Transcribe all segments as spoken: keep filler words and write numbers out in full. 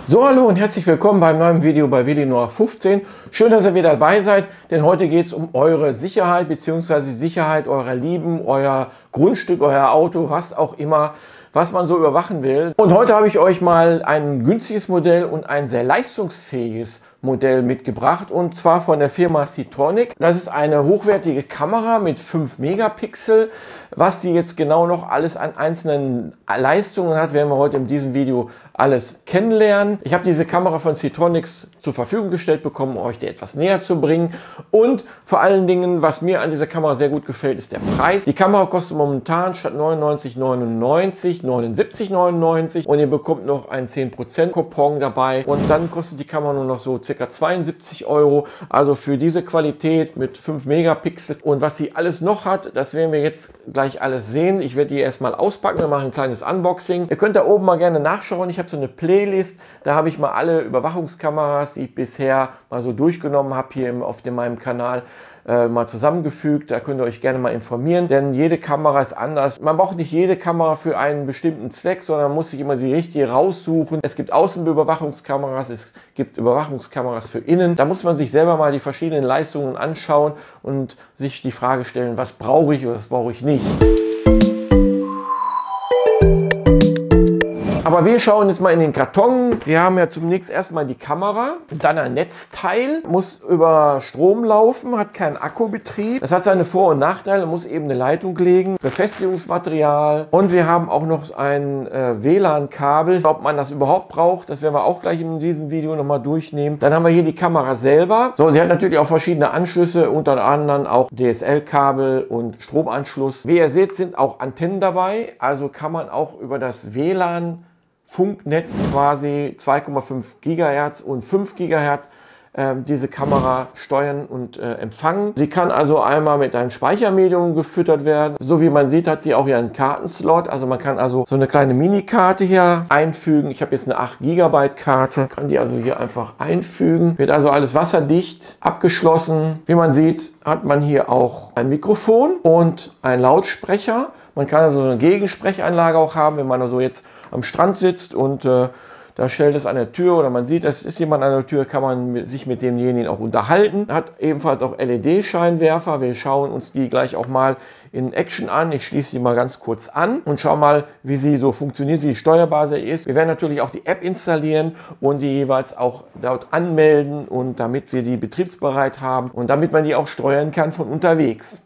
So, hallo und herzlich willkommen beim neuen Video bei Willi null acht fünfzehn. Schön, dass ihr wieder dabei seid, denn heute geht es um eure Sicherheit bzw. Sicherheit eurer Lieben, euer Grundstück, euer Auto, was auch immer, was man so überwachen will. Und heute habe ich euch mal ein günstiges Modell und ein sehr leistungsfähiges Modell mitgebracht, und zwar von der Firma Seatronic. Das ist eine hochwertige Kamera mit fünf Megapixel. Was die jetzt genau noch alles an einzelnen Leistungen hat, werden wir heute in diesem Video alles kennenlernen. Ich habe diese Kamera von Seatronic zur Verfügung gestellt bekommen, um euch die etwas näher zu bringen. Und vor allen Dingen, was mir an dieser Kamera sehr gut gefällt, ist der Preis. Die Kamera kostet momentan statt neunundneunzig neunundneunzig neunundsiebzig neunundneunzig, und ihr bekommt noch einen zehn Prozent Coupon dabei. Und dann kostet die Kamera nur noch so ca. zweiundsiebzig Euro. Also für diese Qualität mit fünf Megapixel. Und was sie alles noch hat, das werden wir jetzt gleich alles sehen. Ich werde die erstmal auspacken, wir machen ein kleines Unboxing. Ihr könnt da oben mal gerne nachschauen. Ich habe so eine Playlist, da habe ich mal alle Überwachungskameras, die ich bisher mal so durchgenommen habe, hier im, auf dem, meinem Kanal äh, mal zusammengefügt. Da könnt ihr euch gerne mal informieren, denn jede Kamera ist anders. Man braucht nicht jede Kamera für einen bestimmten Zweck, sondern man muss sich immer die richtige raussuchen. Es gibt Außenüberwachungskameras, es gibt Überwachungskameras für innen. Da muss man sich selber mal die verschiedenen Leistungen anschauen und sich die Frage stellen, was brauche ich oder was brauche ich nicht. Aber wir schauen jetzt mal in den Karton. Wir haben ja zunächst erstmal die Kamera, dann ein Netzteil, muss über Strom laufen, hat keinen Akkubetrieb. Das hat seine Vor- und Nachteile, muss eben eine Leitung legen, Befestigungsmaterial, und wir haben auch noch ein äh, W L A N-Kabel. Ob man das überhaupt braucht, das werden wir auch gleich in diesem Video nochmal durchnehmen. Dann haben wir hier die Kamera selber. So, sie hat natürlich auch verschiedene Anschlüsse, unter anderem auch D S L-Kabel und Stromanschluss. Wie ihr seht, sind auch Antennen dabei, also kann man auch über das W L A N Funknetz quasi zwei Komma fünf Gigahertz und fünf Gigahertz äh, diese Kamera steuern und äh, empfangen. Sie kann also einmal mit einem Speichermedium gefüttert werden. So wie man sieht, hat sie auch hier einen Kartenslot. Also man kann also so eine kleine Minikarte hier einfügen. Ich habe jetzt eine acht Gigabyte Karte, kann die also hier einfach einfügen. Wird also alles wasserdicht abgeschlossen. Wie man sieht, hat man hier auch ein Mikrofon und einen Lautsprecher. Man kann also so eine Gegensprechanlage auch haben, wenn man also jetzt am Strand sitzt und äh, da stellt es an der Tür oder man sieht, es ist jemand an der Tür, kann man mit, sich mit demjenigen auch unterhalten. Hat ebenfalls auch L E D-Scheinwerfer. Wir schauen uns die gleich auch mal in Action an. Ich schließe sie mal ganz kurz an und schaue mal, wie sie so funktioniert, wie steuerbar sie ist. Wir werden natürlich auch die App installieren und die jeweils auch dort anmelden, und damit wir die betriebsbereit haben und damit man die auch steuern kann von unterwegs.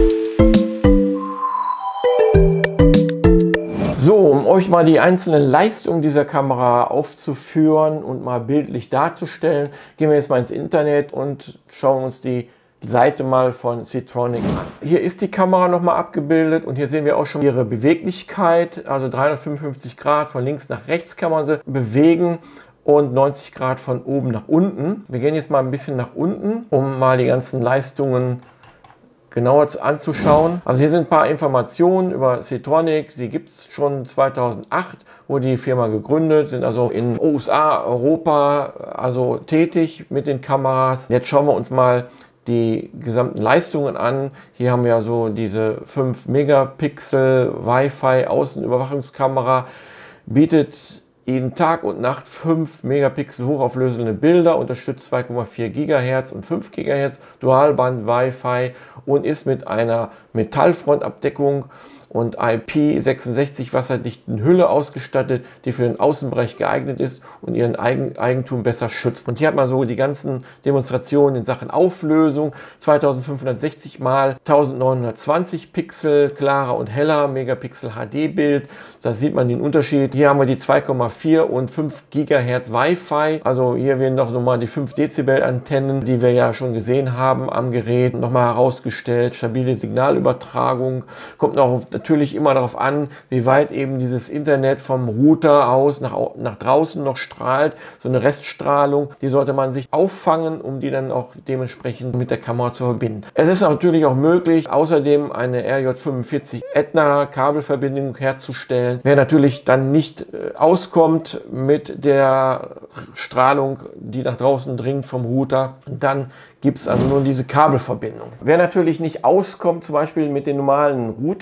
So, um euch mal die einzelnen Leistungen dieser Kamera aufzuführen und mal bildlich darzustellen, gehen wir jetzt mal ins Internet und schauen uns die Seite mal von Seatronic an. Hier ist die Kamera nochmal abgebildet, und hier sehen wir auch schon ihre Beweglichkeit, also dreihundertfünfundfünfzig Grad, von links nach rechts kann man sie bewegen und neunzig Grad von oben nach unten. Wir gehen jetzt mal ein bisschen nach unten, um mal die ganzen Leistungen genauer anzuschauen. Also hier sind ein paar Informationen über Seatronic. Sie gibt es schon zweitausendacht, wurde die Firma gegründet, sind also in U S A, Europa also tätig mit den Kameras. Jetzt schauen wir uns mal die gesamten Leistungen an. Hier haben wir so diese fünf Megapixel Wi-Fi Außenüberwachungskamera, bietet Ihnen Tag und Nacht fünf Megapixel hochauflösende Bilder, unterstützt zwei Komma vier Gigahertz und fünf Gigahertz Dualband Wi-Fi und ist mit einer Metallfrontabdeckung und I P sechsundsechzig wasserdichten Hülle ausgestattet, die für den Außenbereich geeignet ist und ihren Eigen Eigentum besser schützt. Und hier hat man so die ganzen Demonstrationen in Sachen Auflösung: zweitausendfünfhundertsechzig mal eintausendneunhundertzwanzig Pixel, klarer und heller Megapixel H D Bild. Da sieht man den Unterschied. Hier haben wir die zwei Komma vier und fünf Gigahertz Wi-Fi. Also hier werden noch mal die fünf Dezibel Antennen, die wir ja schon gesehen haben am Gerät, noch mal herausgestellt. Stabile Signalübertragung. Kommt noch auf natürlich immer darauf an, wie weit eben dieses Internet vom Router aus nach, nach draußen noch strahlt. So eine Reststrahlung, die sollte man sich auffangen, um die dann auch dementsprechend mit der Kamera zu verbinden. Es ist natürlich auch möglich, außerdem eine R J fünfundvierzig Aetna Kabelverbindung herzustellen. Wer natürlich dann nicht äh, auskommt mit der Strahlung, die nach draußen dringt vom Router, dann gibt es also nur diese Kabelverbindung. Wer natürlich nicht auskommt, zum Beispiel mit den normalen Routerstrahlen,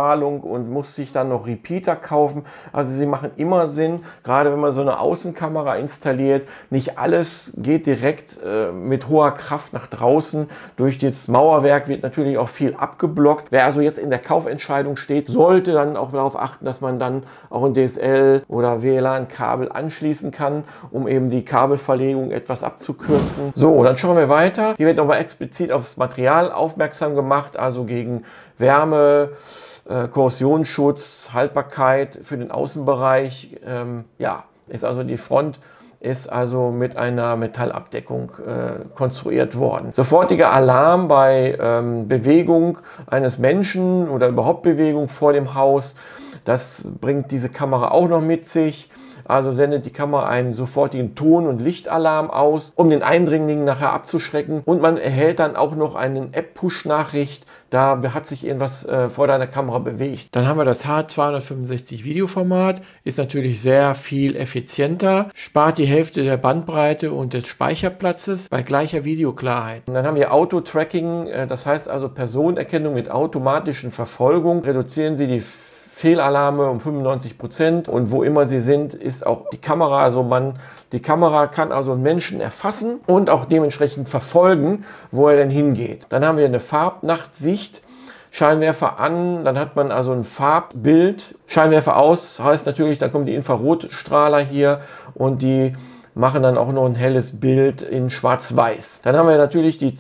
Ausstrahlung und muss sich dann noch Repeater kaufen. Also sie machen immer Sinn, gerade wenn man so eine Außenkamera installiert. Nicht alles geht direkt äh, mit hoher Kraft nach draußen. Durch das Mauerwerk wird natürlich auch viel abgeblockt. Wer also jetzt in der Kaufentscheidung steht, sollte dann auch darauf achten, dass man dann auch ein D S L oder W L A N-Kabel anschließen kann, um eben die Kabelverlegung etwas abzukürzen. So, dann schauen wir weiter. Hier wird nochmal explizit aufs Material aufmerksam gemacht, also gegen Wärme, äh, Korrosionsschutz, Haltbarkeit für den Außenbereich. Ähm, ja, ist also die Front ist also mit einer Metallabdeckung äh, konstruiert worden. Sofortiger Alarm bei ähm, Bewegung eines Menschen oder überhaupt Bewegung vor dem Haus. Das bringt diese Kamera auch noch mit sich. Also sendet die Kamera einen sofortigen Ton- und Lichtalarm aus, um den Eindringling nachher abzuschrecken. Und man erhält dann auch noch eine App-Push-Nachricht. Da hat sich irgendwas äh, vor deiner Kamera bewegt. Dann haben wir das H zweihundertfünfundsechzig Videoformat. Ist natürlich sehr viel effizienter. Spart die Hälfte der Bandbreite und des Speicherplatzes bei gleicher Videoklarheit. Und dann haben wir Auto-Tracking. Äh, das heißt also Personenerkennung mit automatischen Verfolgung. Reduzieren Sie die Fehlalarme um fünfundneunzig Prozent und wo immer sie sind, ist auch die Kamera, also man, die Kamera kann also einen Menschen erfassen und auch dementsprechend verfolgen, wo er denn hingeht. Dann haben wir eine Farbnachtsicht, Scheinwerfer an, dann hat man also ein Farbbild, Scheinwerfer aus, heißt natürlich, dann kommen die Infrarotstrahler hier und die machen dann auch noch ein helles Bild in Schwarz-Weiß. Dann haben wir natürlich die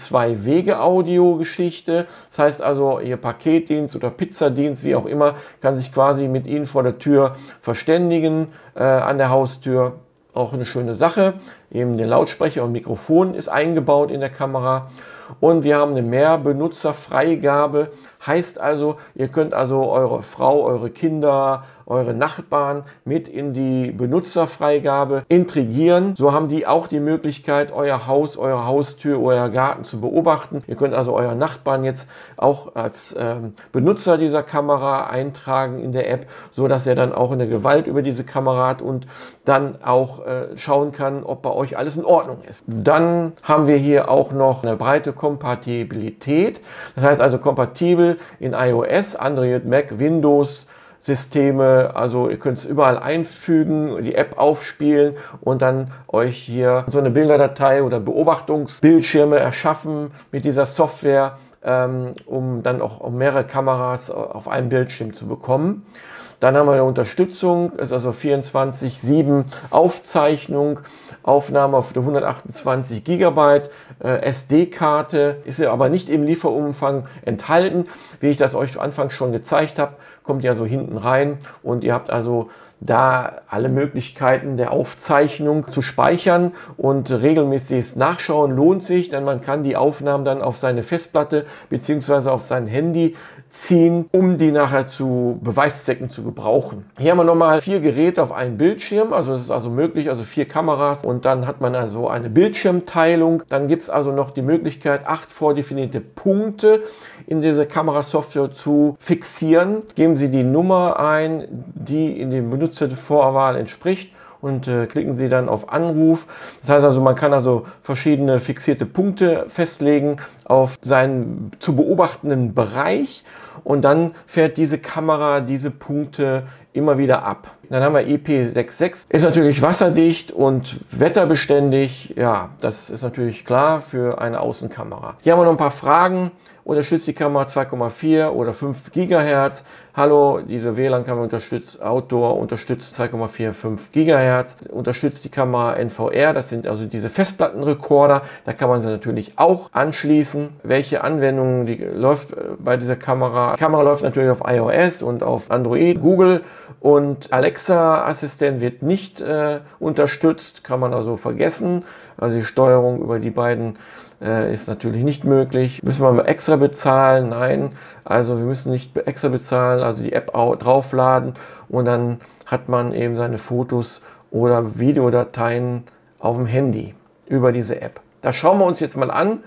Zwei-Wege-Audio-Geschichte. Das heißt also, Ihr Paketdienst oder Pizzadienst, wie auch immer, kann sich quasi mit Ihnen vor der Tür verständigen, äh, an der Haustür. Auch eine schöne Sache. Eben der Lautsprecher und Mikrofon ist eingebaut in der Kamera. Und wir haben eine Mehrbenutzerfreigabe. Heißt also, ihr könnt also eure Frau, eure Kinder, eure Nachbarn mit in die Benutzerfreigabe integrieren. So haben die auch die Möglichkeit, euer Haus, eure Haustür, euer Garten zu beobachten. Ihr könnt also euren Nachbarn jetzt auch als ähm, Benutzer dieser Kamera eintragen in der App, so dass er dann auch eine Gewalt über diese Kamera hat und dann auch äh, schauen kann, ob bei euch alles in Ordnung ist. Dann haben wir hier auch noch eine breite Kompatibilität. Das heißt also kompatibel in iOS, Android, Mac, Windows Systeme, also ihr könnt es überall einfügen, die App aufspielen und dann euch hier so eine Bilderdatei oder Beobachtungsbildschirme erschaffen mit dieser Software, ähm, um dann auch mehrere Kameras auf einem Bildschirm zu bekommen. Dann haben wir eine Unterstützung, ist also vierundzwanzig sieben Aufzeichnung, Aufnahme auf hundertachtundzwanzig Gigabyte, äh, S D-Karte, ist ja aber nicht im Lieferumfang enthalten. Wie ich das euch anfangs schon gezeigt habe, kommt ja so hinten rein und ihr habt also da alle Möglichkeiten der Aufzeichnung zu speichern und regelmäßiges Nachschauen lohnt sich, denn man kann die Aufnahmen dann auf seine Festplatte bzw. auf sein Handy ziehen, um die nachher zu Beweiszwecken zu gebrauchen. Hier haben wir nochmal vier Geräte auf einem Bildschirm, also es ist also möglich, also vier Kameras und dann hat man also eine Bildschirmteilung. Dann gibt es also noch die Möglichkeit, acht vordefinierte Punkte in diese Kamerasoftware zu fixieren. Geben Sie die Nummer ein, die in dem Benutzervorwahl entspricht und äh, klicken Sie dann auf Anruf. Das heißt also, man kann also verschiedene fixierte Punkte festlegen auf seinen zu beobachtenden Bereich und dann fährt diese Kamera diese Punkte immer wieder ab. Dann haben wir I P sechs sechs, ist natürlich wasserdicht und wetterbeständig. Ja, das ist natürlich klar für eine Außenkamera. Hier haben wir noch ein paar Fragen. Unterstützt die Kamera zwei Komma vier oder fünf Gigahertz? Hallo, diese W L A N-Kamera unterstützt Outdoor, unterstützt zwei Komma vier, fünf Gigahertz, unterstützt die Kamera N V R, das sind also diese Festplattenrekorder, da kann man sie natürlich auch anschließen. Welche Anwendungen die läuft bei dieser Kamera? Die Kamera läuft natürlich auf iOS und auf Android, Google und Alexa-Assistent wird nicht äh, unterstützt, kann man also vergessen. Also die Steuerung über die beiden äh, ist natürlich nicht möglich. Müssen wir mal extra bezahlen? Nein, also wir müssen nicht extra bezahlen, also die App draufladen und dann hat man eben seine Fotos oder Videodateien auf dem Handy über diese App. Das schauen wir uns jetzt mal an.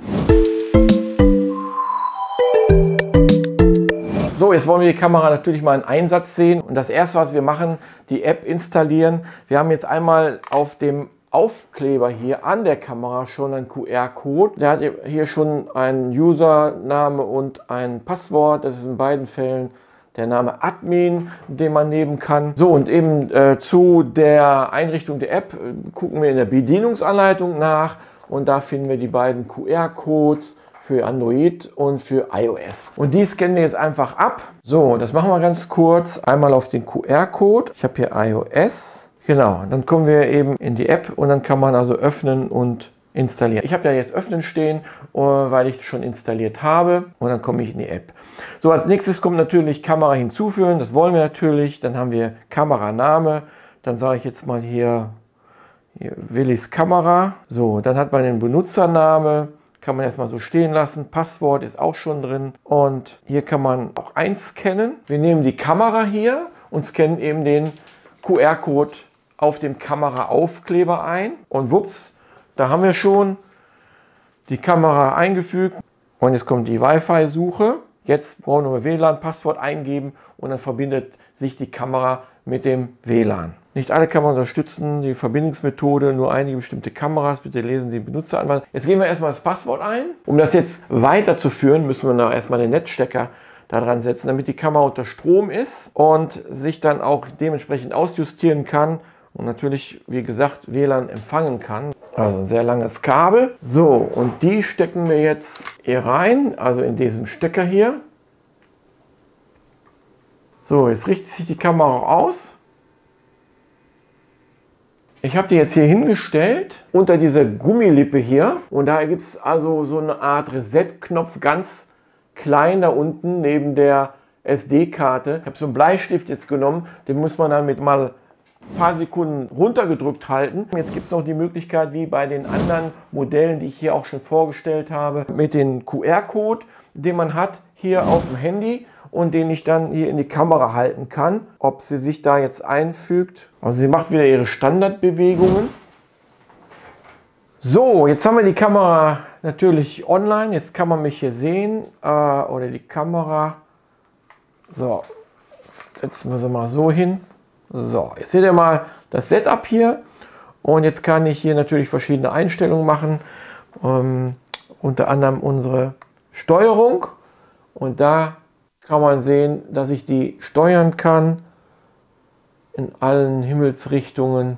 So, jetzt wollen wir die Kamera natürlich mal in Einsatz sehen. Und das erste, was wir machen, die App installieren. Wir haben jetzt einmal auf dem Aufkleber hier an der Kamera schon einen Q R-Code. Der hat hier schon einen Username und ein Passwort. Das ist in beiden Fällen der Name Admin, den man nehmen kann. So, und eben äh, zu der Einrichtung der App äh, gucken wir in der Bedienungsanleitung nach und da finden wir die beiden Q R-Codes für Android und für iOS. Und die scannen wir jetzt einfach ab. So, das machen wir ganz kurz. Einmal auf den Q R-Code. Ich habe hier iOS. Genau, dann kommen wir eben in die App und dann kann man also öffnen und installieren. Ich habe ja jetzt öffnen stehen, weil ich es schon installiert habe und dann komme ich in die App. So, als nächstes kommt natürlich Kamera hinzufügen, das wollen wir natürlich. Dann haben wir Kameraname, dann sage ich jetzt mal hier, hier Willis Kamera. So, dann hat man den Benutzername, kann man erstmal so stehen lassen. Passwort ist auch schon drin und hier kann man auch einscannen. Wir nehmen die Kamera hier und scannen eben den Q R-Code auf dem Kameraaufkleber ein und wups, da haben wir schon die Kamera eingefügt und jetzt kommt die Wi-Fi-Suche. Jetzt brauchen wir W L A N-Passwort eingeben und dann verbindet sich die Kamera mit dem W L A N. Nicht alle Kameras unterstützen die Verbindungsmethode, nur einige bestimmte Kameras. Bitte lesen Sie den Benutzeranweisung. Jetzt geben wir erstmal das Passwort ein. Um das jetzt weiterzuführen, müssen wir noch erstmal den Netzstecker da dran setzen, damit die Kamera unter Strom ist und sich dann auch dementsprechend ausjustieren kann und natürlich, wie gesagt, W L A N empfangen kann. Also ein sehr langes Kabel. So, und die stecken wir jetzt hier rein, also in diesen Stecker hier. So, jetzt richtet sich die Kamera aus. Ich habe die jetzt hier hingestellt, unter dieser Gummilippe hier. Und da gibt es also so eine Art Reset-Knopf, ganz klein da unten neben der S D-Karte. Ich habe so einen Bleistift jetzt genommen, den muss man dann mit mal ein paar Sekunden runtergedrückt halten. Jetzt gibt es noch die Möglichkeit, wie bei den anderen Modellen, die ich hier auch schon vorgestellt habe, mit dem Q R-Code, den man hat hier auf dem Handy und den ich dann hier in die Kamera halten kann, ob sie sich da jetzt einfügt. Also sie macht wieder ihre Standardbewegungen. So, jetzt haben wir die Kamera natürlich online. Jetzt kann man mich hier sehen äh, oder die Kamera. So, setzen wir sie mal so hin. So, jetzt seht ihr mal das Setup hier und jetzt kann ich hier natürlich verschiedene Einstellungen machen, ähm, unter anderem unsere Steuerung und da kann man sehen, dass ich die steuern kann in allen Himmelsrichtungen.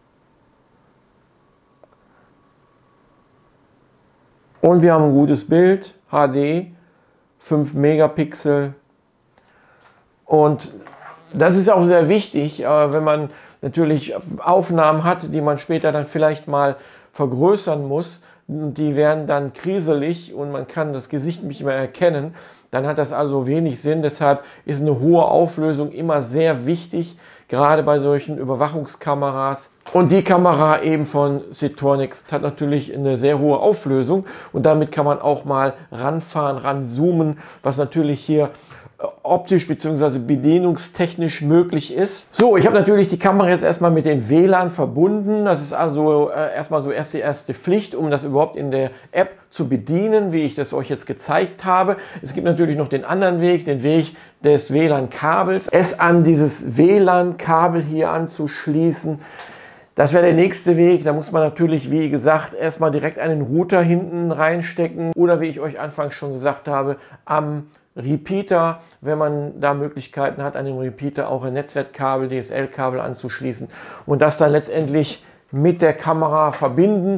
Und wir haben ein gutes Bild, H D, fünf Megapixel und das ist auch sehr wichtig, wenn man natürlich Aufnahmen hat, die man später dann vielleicht mal vergrößern muss. Die werden dann kriselig und man kann das Gesicht nicht mehr erkennen. Dann hat das also wenig Sinn. Deshalb ist eine hohe Auflösung immer sehr wichtig, gerade bei solchen Überwachungskameras. Und die Kamera eben von Setronics hat natürlich eine sehr hohe Auflösung und damit kann man auch mal ranfahren, ranzoomen, was natürlich hier optisch bzw. bedienungstechnisch möglich ist. So, ich habe natürlich die Kamera jetzt erstmal mit dem W L A N verbunden. Das ist also äh, erstmal so erst die erste Pflicht, um das überhaupt in der App zu bedienen, wie ich das euch jetzt gezeigt habe. Es gibt natürlich noch den anderen Weg, den Weg des W L A N-Kabels. Es an dieses W L A N-Kabel hier anzuschließen. Das wäre der nächste Weg. Da muss man natürlich, wie gesagt, erstmal direkt einen Router hinten reinstecken oder wie ich euch anfangs schon gesagt habe, am Repeater, wenn man da Möglichkeiten hat, an dem Repeater auch ein Netzwerkkabel, D S L-Kabel anzuschließen und das dann letztendlich mit der Kamera verbinden.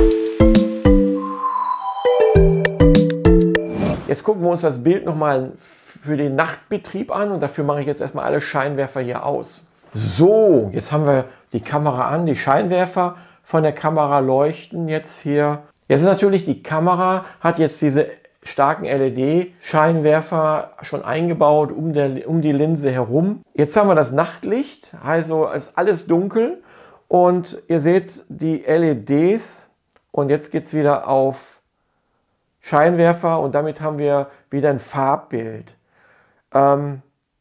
Jetzt gucken wir uns das Bild nochmal für den Nachtbetrieb an und dafür mache ich jetzt erstmal alle Scheinwerfer hier aus. So, jetzt haben wir die Kamera an, die Scheinwerfer von der Kamera leuchten jetzt hier. Jetzt ist natürlich die Kamera, hat jetzt diese starken L E D-Scheinwerfer schon eingebaut um, der, um die Linse herum. Jetzt haben wir das Nachtlicht, also ist alles dunkel und ihr seht die L E Ds und jetzt geht es wieder auf Scheinwerfer und damit haben wir wieder ein Farbbild. Ähm,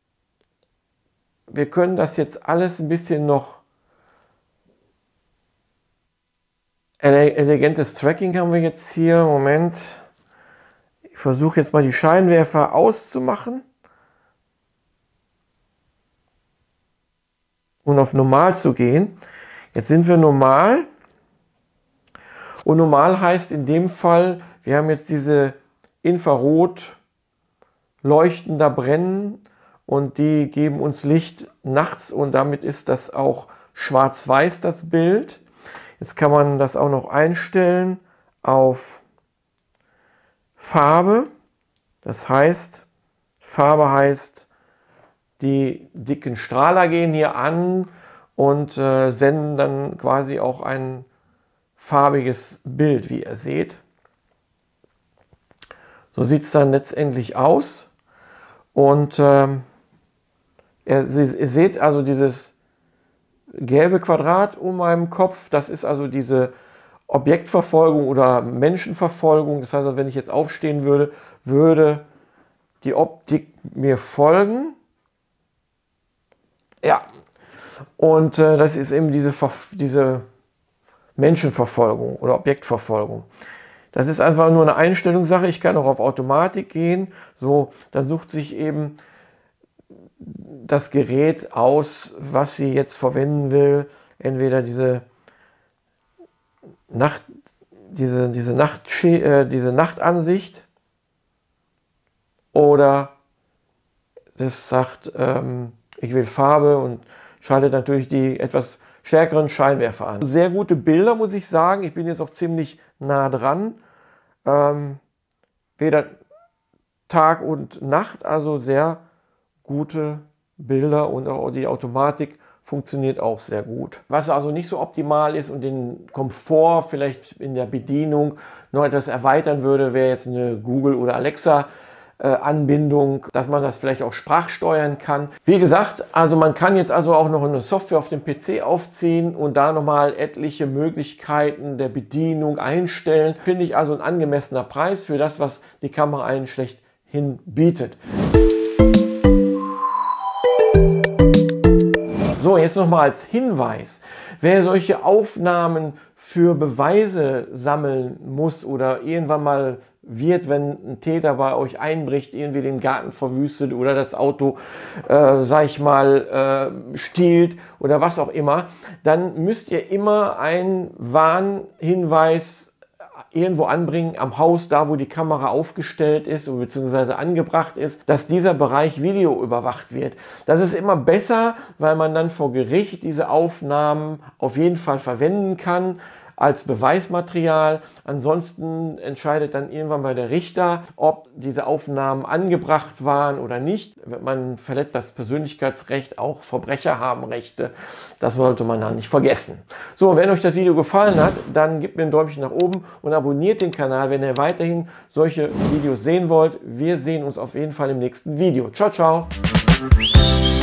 wir können das jetzt alles ein bisschen noch ele elegantes Tracking haben wir jetzt hier. Moment. Ich versuche jetzt mal die Scheinwerfer auszumachen und auf normal zu gehen. Jetzt sind wir normal und normal heißt in dem Fall, wir haben jetzt diese Infrarot leuchten da brennen und die geben uns Licht nachts und damit ist das auch schwarz-weiß, das Bild. Jetzt kann man das auch noch einstellen auf Farbe. Das heißt, Farbe heißt, die dicken Strahler gehen hier an und äh, senden dann quasi auch ein farbiges Bild, wie ihr seht. So sieht es dann letztendlich aus. Und ähm, ihr, ihr seht also dieses gelbe Quadrat um meinem Kopf, das ist also diese Objektverfolgung oder Menschenverfolgung. Das heißt, wenn ich jetzt aufstehen würde, würde die Optik mir folgen. Ja, und äh, das ist eben diese, diese Menschenverfolgung oder Objektverfolgung. Das ist einfach nur eine Einstellungssache. Ich kann auch auf Automatik gehen. So, dann sucht sich eben das Gerät aus, was sie jetzt verwenden will. Entweder diese Nacht, diese, diese, Nacht, äh, diese Nachtansicht oder das sagt, ähm, ich will Farbe und schaltet natürlich die etwas stärkeren Scheinwerfer an. Sehr gute Bilder, muss ich sagen. Ich bin jetzt auch ziemlich nah dran. Ähm, weder Tag und Nacht, also sehr gute Bilder und auch die Automatik funktioniert auch sehr gut. Was also nicht so optimal ist und den Komfort vielleicht in der Bedienung noch etwas erweitern würde, wäre jetzt eine Google oder Alexa Anbindung, dass man das vielleicht auch sprachsteuern kann. Wie gesagt, also man kann jetzt also auch noch eine Software auf dem P C aufziehen und da nochmal etliche Möglichkeiten der Bedienung einstellen. Finde ich also ein angemessener Preis für das, was die Kamera einen schlechthin bietet. So, jetzt nochmal als Hinweis, wer solche Aufnahmen für Beweise sammeln muss oder irgendwann mal wird, wenn ein Täter bei euch einbricht, irgendwie den Garten verwüstet oder das Auto, äh, sag ich mal, äh, stiehlt oder was auch immer, dann müsst ihr immer einen Warnhinweis irgendwo anbringen am Haus, da wo die Kamera aufgestellt ist bzw. angebracht ist, dass dieser Bereich Video überwacht wird. Das ist immer besser, weil man dann vor Gericht diese Aufnahmen auf jeden Fall verwenden kann als Beweismaterial. Ansonsten entscheidet dann irgendwann bei der Richter, ob diese Aufnahmen angebracht waren oder nicht. Man verletzt das Persönlichkeitsrecht, auch Verbrecher haben Rechte. Das sollte man dann nicht vergessen. So, wenn euch das Video gefallen hat, dann gebt mir ein Däumchen nach oben und abonniert den Kanal, wenn ihr weiterhin solche Videos sehen wollt. Wir sehen uns auf jeden Fall im nächsten Video. Ciao, ciao!